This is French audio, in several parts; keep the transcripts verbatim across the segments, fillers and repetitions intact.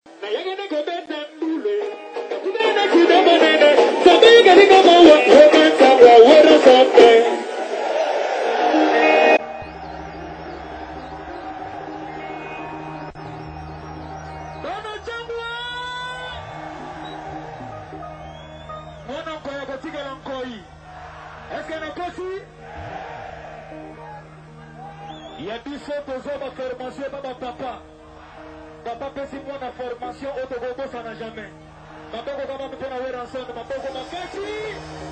Est-ce que nous aussi? Il y a dix fois que vous avez formation, pas papa. Papa peut si moi la formation, autre gogo ça n'a jamais. Papa vous avez mis pour avoir ensemble, papa vous avez fait.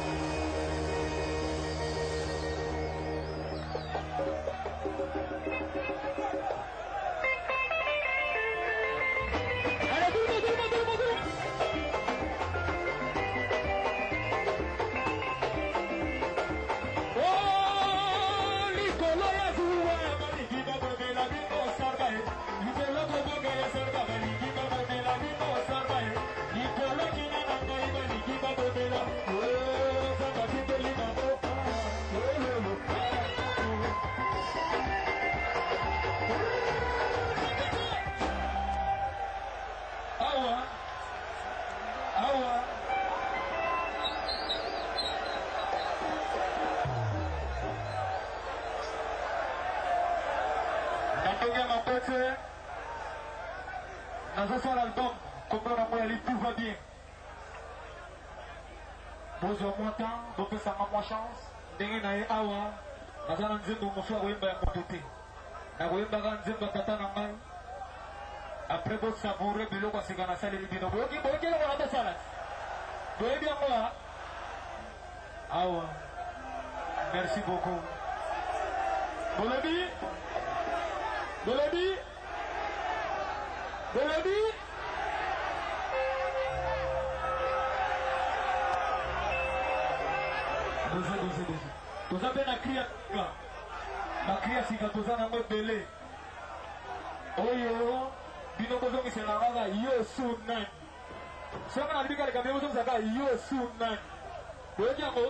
Dans ce l'album, comme on a moyen, tout va bien. Bonjour, moi, donc ça m'a moins chance. Dengue na ye awa, nazana nzembo mofia wemba ya motote. Na wemba ga nzembo tata na ngai. Après bo savourer biloko sikana sale libino. Boki boki la wana salade. Boye bien moi. Awa. Merci beaucoup. Bolodi. Bolodi. Bolodi. Doze, doze, doze. Toza pe na kriya sika. Na kriya sika toza na mwe bele. Oyo. Bino kozo misela ngaga yo su nani. Soma na libika lika mebo zomza ka yo su nani. Boye jango.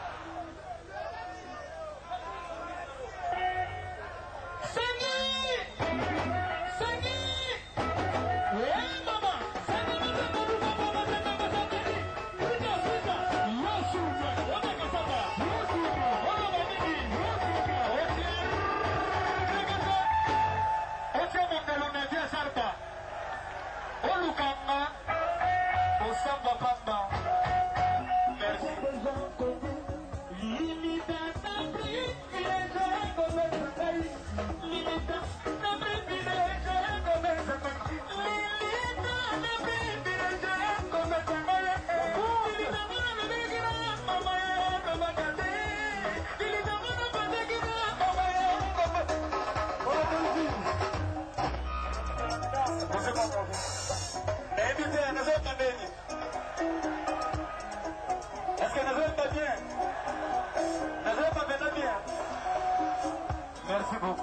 Merci beaucoup.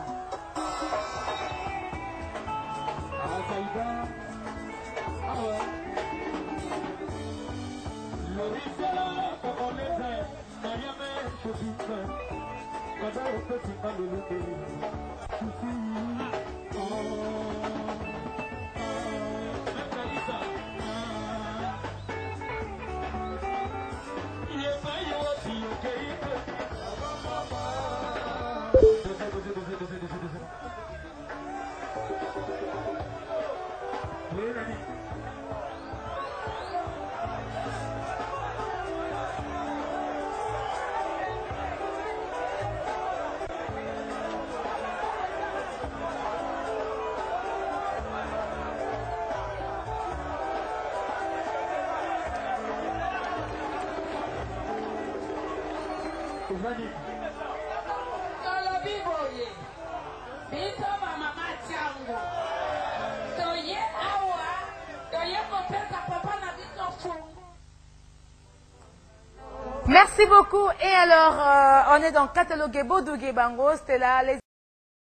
Merci beaucoup. Et alors, euh, on est dans Catalogue Bodougué Bango. C'était là les